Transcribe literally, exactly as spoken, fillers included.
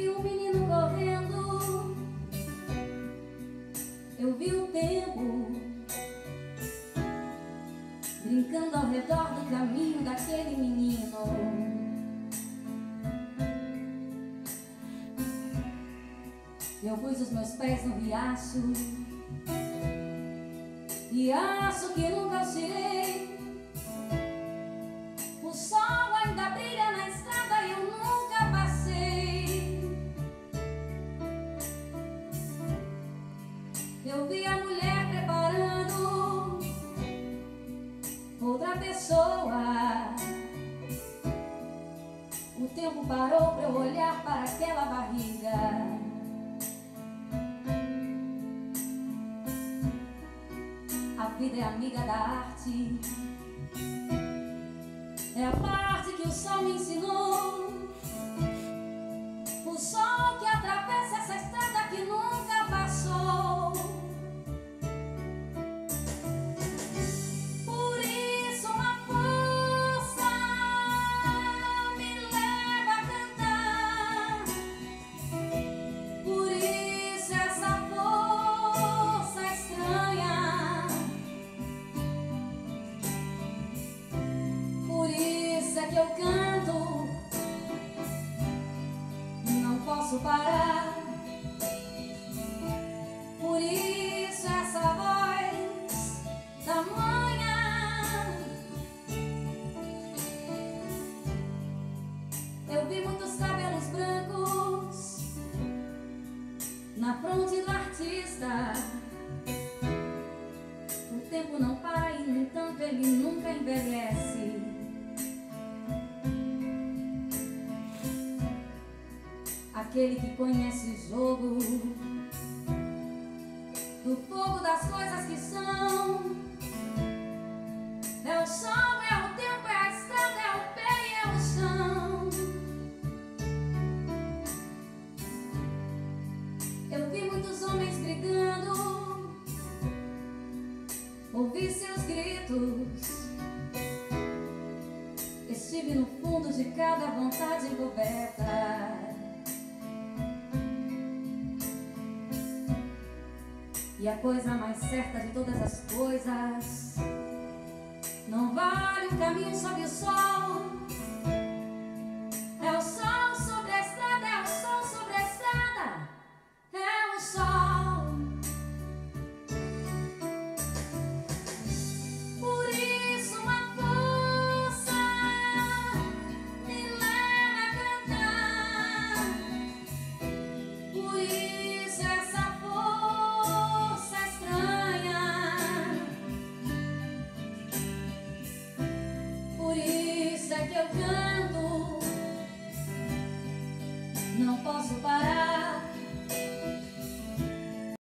vi um menino correndo, eu vi o tempo brincando ao redor do caminho daquele menino. Eu pus os meus pés no riacho, riacho que nunca eu tirei. O sol ainda brilha na estrada e eu nunca passei. Eu vi a mulher preparando outra pessoa. O tempo parou para eu olhar para aquela barriga. A vida é amiga da arte, é a parte que o sol me ensinou. O sol que atravessa essa estrada que nunca passou. Por isso uma força me leva a cantar. Por isso essa força estranha. Por isso é que eu canto, não posso parar. Por isso essa voz da manhã. Eu vi muitos cabelos brancos na fronte do artista. O tempo não para e, no entanto, ele nunca envelhece. Aquele que conhece o jogo do fogo das coisas que são. É o sol, é o tempo, é a estrada, é o pé e é o chão. Eu vi muitos homens brigando, ouvi seus gritos. Estive no fundo de cada vontade encoberta. E a coisa mais certa de todas as coisas, não vale o caminho sob o sol.